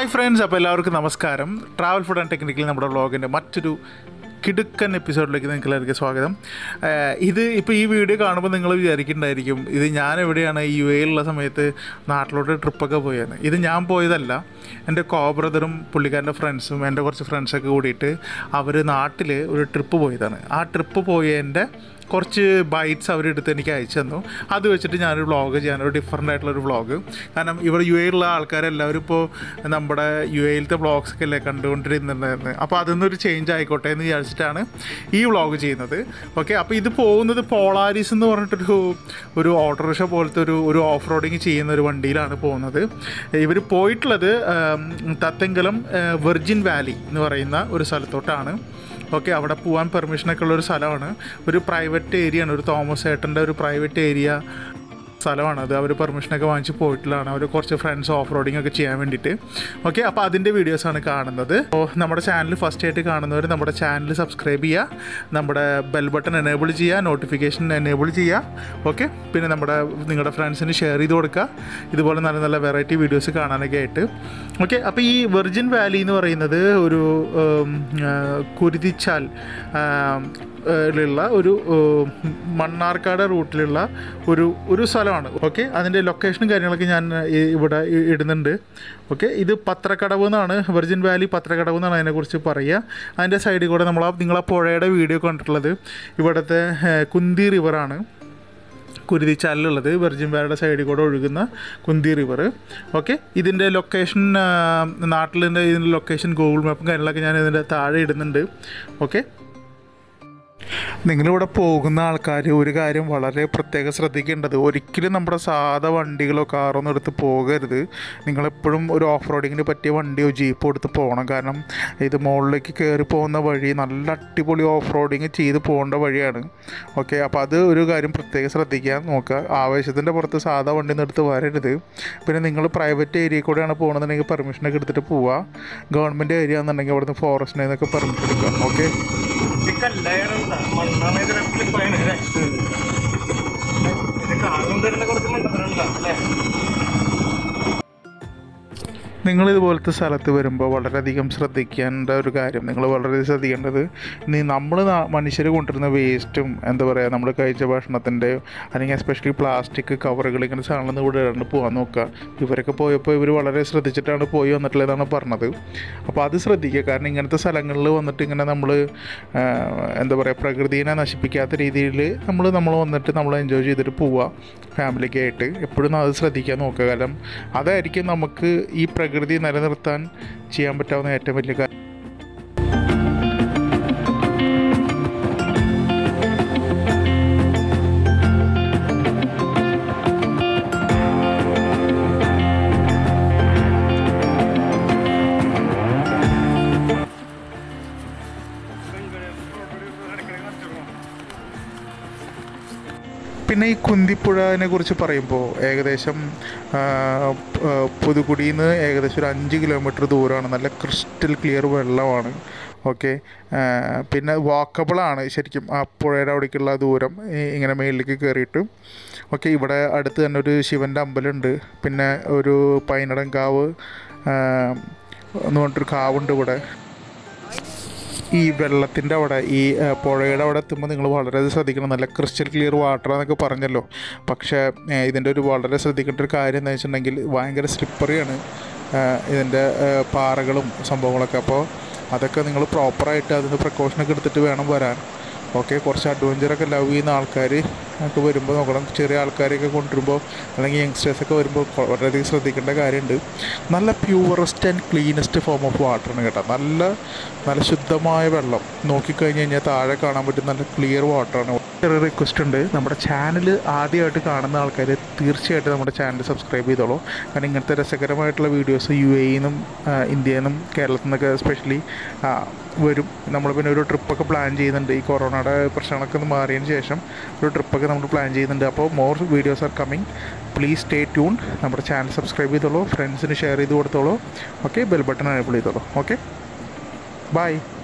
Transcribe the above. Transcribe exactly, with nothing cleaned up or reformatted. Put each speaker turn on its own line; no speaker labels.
Friends, അപ്പോൾ എല്ലാവർക്കും നമസ്കാരം. ട്രാവൽ ഫുഡ് ആൻഡ് ടെക്നിക്കൽ നമ്മുടെ വ്ളോഗിൻ്റെ മറ്റൊരു കിടുക്കൻ എപ്പിസോഡിലേക്ക് നിങ്ങൾക്ക് എല്ലാവർക്കും സ്വാഗതം. ഇത് ഇപ്പോൾ ഈ വീഡിയോ കാണുമ്പോൾ നിങ്ങൾ വിചാരിക്കുന്നുണ്ടായിരിക്കും ഇത് ഞാൻ എവിടെയാണ് യു എയിലുള്ള സമയത്ത് നാട്ടിലോട്ട് ട്രിപ്പൊക്കെ പോയത്. ഇത് ഞാൻ പോയതല്ല, എൻ്റെ കോ ബ്രദറും പുള്ളിക്കാരൻ്റെ ഫ്രണ്ട്സും എൻ്റെ കുറച്ച് ഫ്രണ്ട്സൊക്കെ കൂടിയിട്ട് അവർ നാട്ടിൽ ഒരു ട്രിപ്പ് പോയതാണ്. ആ ട്രിപ്പ് പോയതിൻ്റെ കുറച്ച് ബൈറ്റ്സ് അവരെടുത്ത് എനിക്ക് അയച്ചു തന്നു. അത് വെച്ചിട്ട് ഞാനൊരു വ്ളോഗ് ചെയ്യാനൊരു ഡിഫറൻ്റ് ആയിട്ടുള്ളൊരു വ്ളോഗ്. കാരണം ഇവിടെ യു എയിലുള്ള ആൾക്കാരെല്ലാവരും ഇപ്പോൾ നമ്മുടെ യു എയിലത്തെ വ്ളോഗ്സൊക്കെ അല്ലേ കണ്ടുകൊണ്ടിരുന്നുണ്ടായിരുന്നു. അപ്പോൾ അതൊന്നൊരു ചേഞ്ച് ആയിക്കോട്ടെ എന്ന് വിചാരിച്ചിട്ടാണ് ഈ വ്ളോഗ് ചെയ്യുന്നത്. ഓക്കെ, അപ്പോൾ ഇത് പോകുന്നത് പോളാരിസ് എന്ന് പറഞ്ഞിട്ടൊരു ഒരു ഓട്ടോറിക്ഷ പോലത്തെ ഒരു ഒരു ഓഫ് റോഡിങ് ചെയ്യുന്ന ഒരു വണ്ടിയിലാണ് പോകുന്നത്. ഇവർ പോയിട്ടുള്ളത് തത്തെങ്കലം വെർജിൻ വാലി എന്ന് പറയുന്ന ഒരു സ്ഥലത്തോട്ടാണ്. ഓക്കെ, അവിടെ പോകാൻ പെർമിഷനൊക്കെ ഉള്ളൊരു സ്ഥലമാണ്. ഒരു പ്രൈവറ്റ് ഏരിയ ആണ്, ഒരു തോമസ് ഏട്ടൻ്റെ ഒരു പ്രൈവറ്റ് ഏരിയ സ്ഥലമാണത്. അവർ പെർമിഷനൊക്കെ വാങ്ങിച്ച് പോയിട്ടുള്ളതാണ്. അവർ കുറച്ച് ഫ്രണ്ട്സ് ഓഫ് റോഡിങ് ഒക്കെ ചെയ്യാൻ വേണ്ടിയിട്ട്. ഓക്കെ, അപ്പോൾ അതിൻ്റെ വീഡിയോസാണ് കാണുന്നത്. അപ്പോൾ നമ്മുടെ ചാനൽ ഫസ്റ്റ് ആയിട്ട് കാണുന്നവർ നമ്മുടെ ചാനൽ സബ്സ്ക്രൈബ് ചെയ്യുക, നമ്മുടെ ബെൽ ബട്ടൺ എനേബിൾ ചെയ്യുക, നോട്ടിഫിക്കേഷൻ എനേബിൾ ചെയ്യുക. ഓക്കെ, പിന്നെ നമ്മുടെ നിങ്ങളുടെ ഫ്രണ്ട്സിന് ഷെയർ ചെയ്ത് കൊടുക്കുക, ഇതുപോലെ നല്ല നല്ല വെറൈറ്റി വീഡിയോസ് കാണാനൊക്കെ ആയിട്ട്. ഓക്കെ, അപ്പോൾ ഈ വെർജിൻ വാലി എന്ന് പറയുന്നത് ഒരു കുരുതിച്ചാൽ ുള്ള ഒരു മണ്ണാർക്കാട് റൂട്ടിലുള്ള ഒരു ഒരു സ്ഥലമാണ്. ഓക്കെ, അതിൻ്റെ ലൊക്കേഷനും കാര്യങ്ങളൊക്കെ ഞാൻ ഇവിടെ ഇടുന്നുണ്ട്. ഓക്കെ, ഇത് പത്രക്കടവ് എന്നാണ്, വെർജിൻ വാലി പത്രക്കടവ് എന്നാണ് അതിനെക്കുറിച്ച് പറയുക. അതിൻ്റെ സൈഡിൽ കൂടെ നമ്മൾ നിങ്ങളെ പുഴയുടെ വീഡിയോ കണ്ടിട്ടുള്ളത് ഇവിടുത്തെ കുന്തി റിവറാണ്, കുരുതിച്ചാലിലുള്ളത് വെർജിൻ വാലിയുടെ സൈഡിൽ കൂടെ ഒഴുകുന്ന കുന്തി റിവർ. ഓക്കെ, ഇതിൻ്റെ ലൊക്കേഷൻ നാട്ടിലിൻ്റെ ഇതിൻ്റെ ലൊക്കേഷൻ ഗൂഗിൾ മാപ്പും കാര്യങ്ങളൊക്കെ ഞാൻ ഇതിൻ്റെ താഴെ ഇടുന്നുണ്ട്. ഓക്കെ, നിങ്ങളിവിടെ പോകുന്ന ആൾക്കാർ ഒരു കാര്യം വളരെ പ്രത്യേകം ശ്രദ്ധിക്കേണ്ടത്, ഒരിക്കലും നമ്മുടെ സാധാ വണ്ടികളോ കാറോ ഒന്നും എടുത്ത് പോകരുത്. നിങ്ങളെപ്പോഴും ഒരു ഓഫ് റോഡിങ്ങിന് പറ്റിയ വണ്ടിയോ ജീപ്പോ എടുത്ത് പോകണം. കാരണം ഇത് മുകളിലേക്ക് കയറി പോകുന്ന വഴി നല്ല അടിപൊളി ഓഫ് റോഡിങ് ചെയ്ത് പോകേണ്ട വഴിയാണ്. ഓക്കെ, അപ്പോൾ അത് ഒരു കാര്യം പ്രത്യേകം ശ്രദ്ധിക്കാൻ നോക്കുക. ആവേശത്തിൻ്റെ പുറത്ത് സാധാ വണ്ടി ഒന്നും എടുത്ത് വരരുത്. പിന്നെ നിങ്ങൾ പ്രൈവറ്റ് ഏരിയയിൽ കൂടെയാണ് പോകണമെന്നുണ്ടെങ്കിൽ പെർമിഷനൊക്കെ എടുത്തിട്ട് പോവുക. ഗവൺമെൻറ് ഏരിയ എന്നുണ്ടെങ്കിൽ അവിടുന്ന് ഫോറസ്റ്റിൽ നിന്നൊക്കെ പെർമിഷൻ എടുക്കുക. ഓക്കെ, നിങ്ങളിതുപോലത്തെ സ്ഥലത്ത് വരുമ്പോൾ വളരെയധികം ശ്രദ്ധിക്കേണ്ട ഒരു കാര്യം, നിങ്ങൾ വളരെ ശ്രദ്ധിക്കേണ്ടത്, ഇനി നമ്മൾ മനുഷ്യർ കൊണ്ടുവരുന്ന വേസ്റ്റും എന്താ പറയുക നമ്മൾ കഴിച്ച ഭക്ഷണത്തിൻ്റെ അല്ലെങ്കിൽ എസ്പെഷ്യലി പ്ലാസ്റ്റിക് കവറുകൾ ഇങ്ങനെ സാധനങ്ങൾ ഇവിടെ ഇടാണ്ട് പോകാൻ നോക്കുക. ഇവരൊക്കെ പോയപ്പോൾ ഇവർ വളരെ ശ്രദ്ധിച്ചിട്ടാണ് പോയി വന്നിട്ടുള്ളതാണ് പറഞ്ഞത്. അപ്പോൾ അത് ശ്രദ്ധിക്കുക. കാരണം ഇങ്ങനത്തെ സ്ഥലങ്ങളിൽ വന്നിട്ട് ഇങ്ങനെ നമ്മൾ എന്താ പറയുക പ്രകൃതിയെ നശിപ്പിക്കാത്ത രീതിയിൽ നമ്മൾ നമ്മൾ വന്നിട്ട് നമ്മൾ എൻജോയ് ചെയ്തിട്ട് പോവുക ഫാമിലിക്കായിട്ട്. എപ്പോഴും അത് ശ്രദ്ധിക്കാൻ നോക്കുക. കാരണം അതായിരിക്കും നമുക്ക് ഈ പ്രകൃതി നിലനിർത്താൻ ചെയ്യാൻ പറ്റാവുന്ന ഏറ്റവും വലിയ കാര്യം. പിന്നെ ഈ കുന്തിപ്പുഴനെ കുറിച്ച് പറയുമ്പോൾ ഏകദേശം പുതുക്കുടിയിൽ നിന്ന് ഏകദേശം ഒരു അഞ്ച് കിലോമീറ്റർ ദൂരമാണ്. നല്ല ക്രിസ്റ്റൽ ക്ലിയർ വെള്ളമാണ്. ഓക്കെ, പിന്നെ വാക്കബിളാണ് ശരിക്കും ആ പുഴയുടെ അവിടേക്കുള്ള ദൂരം ഇങ്ങനെ മേളിലേക്ക് കയറിയിട്ട്. ഓക്കെ, ഇവിടെ അടുത്ത് തന്നെ ഒരു ശിവൻ്റെ അമ്പലമുണ്ട്. പിന്നെ ഒരു പൈനടങ്കാവ് എന്ന് പറഞ്ഞിട്ടൊരു കാവുണ്ട് ഇവിടെ. ഈ വെള്ളത്തിൻ്റെ അവിടെ ഈ പുഴയുടെ അവിടെ എത്തുമ്പോൾ നിങ്ങൾ വളരെ ശ്രദ്ധിക്കണം. നല്ല ക്രിസ്റ്റൽ ക്ലിയർ വാട്ടർ എന്നൊക്കെ പറഞ്ഞല്ലോ, പക്ഷേ ഇതിൻ്റെ ഒരു വളരെ ശ്രദ്ധിക്കേണ്ട ഒരു കാര്യം എന്താ വെച്ചിട്ടുണ്ടെങ്കിൽ ഭയങ്കര സ്ലിപ്പറിയാണ് ഇതിൻ്റെ പാറകളും സംഭവങ്ങളൊക്കെ. അപ്പോൾ അതൊക്കെ നിങ്ങൾ പ്രോപ്പറായിട്ട് അതിന് പ്രിക്കോഷനൊക്കെ എടുത്തിട്ട് വേണം വരാൻ. ഓക്കെ, കുറച്ച് അഡ്വഞ്ചറൊക്കെ ലവ് ചെയ്യുന്ന ആൾക്കാർ ഒക്കെ വരുമ്പോൾ നോക്കണം. ചെറിയ ആൾക്കാരെയൊക്കെ കൊണ്ടുവരുമ്പോൾ അല്ലെങ്കിൽ യങ്സ്റ്റേഴ്സൊക്കെ വരുമ്പോൾ വളരെയധികം ശ്രദ്ധിക്കേണ്ട കാര്യമുണ്ട്. നല്ല purest and cleanest form of വാട്ടറാണ് കേട്ടോ. നല്ല നല്ല ശുദ്ധമായ വെള്ളം. നോക്കിക്കഴിഞ്ഞ് കഴിഞ്ഞാൽ താഴെ കാണാൻ പറ്റും നല്ല ക്ലിയർ വാട്ടറാണ്. ചെറിയ റിക്വസ്റ്റ് ഉണ്ട്, നമ്മുടെ ചാനൽ ആദ്യമായിട്ട് കാണുന്ന ആൾക്കാർ തീർച്ചയായിട്ടും നമ്മുടെ ചാനൽ സബ്സ്ക്രൈബ് ചെയ്തോളൂ. കാരണം ഇങ്ങനത്തെ രസകരമായിട്ടുള്ള വീഡിയോസ് യു എയിൽ നിന്നും ഇന്ത്യയിൽ നിന്നും കേരളത്തിൽ നിന്നൊക്കെ എസ്പെഷ്യലി വരും. നമ്മൾ പിന്നെ ഒരു ട്രിപ്പൊക്കെ പ്ലാൻ ചെയ്യുന്നുണ്ട്. ഈ കൊറോണയുടെ പ്രശ്നങ്ങളൊക്കെ ഒന്ന് മാറിയതിന് ശേഷം ഒരു ട്രിപ്പൊക്കെ നമ്മൾ പ്ലാൻ ചെയ്യുന്നുണ്ട്. അപ്പോൾ more videos are coming. Please stay tune. നമ്മുടെ ചാനൽ സബ്സ്ക്രൈബ് ചെയ്തോളൂ, ഫ്രണ്ട്സിന് ഷെയർ ചെയ്ത് കൊടുത്തോളൂ. ഓക്കെ, ബെൽ ബട്ടൺ എനേബിൾ ചെയ്തോളൂ. Okay, by.